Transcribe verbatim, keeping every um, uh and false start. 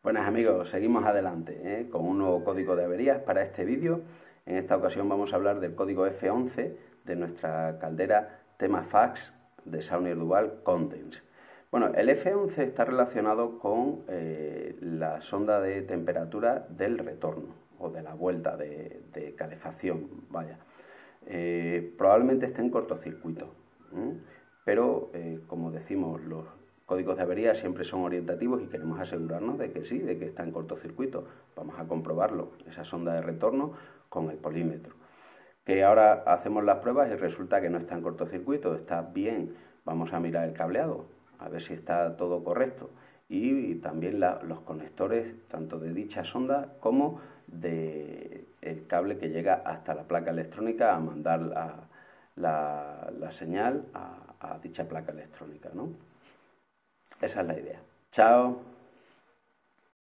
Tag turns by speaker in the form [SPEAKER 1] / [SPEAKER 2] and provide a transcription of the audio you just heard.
[SPEAKER 1] Buenas amigos, seguimos adelante ¿eh? con un nuevo código de averías para este vídeo. En esta ocasión vamos a hablar del código F once de nuestra caldera Temafax de Saunier Duval Condense. Bueno, el F once está relacionado con eh, la sonda de temperatura del retorno o de la vuelta de, de calefacción, vaya. Eh, probablemente esté en cortocircuito, ¿eh? pero eh, como decimos, los códigos de avería siempre son orientativos y queremos asegurarnos de que sí, de que está en cortocircuito. Vamos a comprobarlo, esa sonda de retorno con el polímetro. Que ahora hacemos las pruebas y resulta que no está en cortocircuito, está bien. Vamos a mirar el cableado, a ver si está todo correcto. Y, y también la, los conectores, tanto de dicha sonda como del cable que llega hasta la placa electrónica a mandar la, la, la señal a, a dicha placa electrónica, ¿no? Esa es la idea. Chao.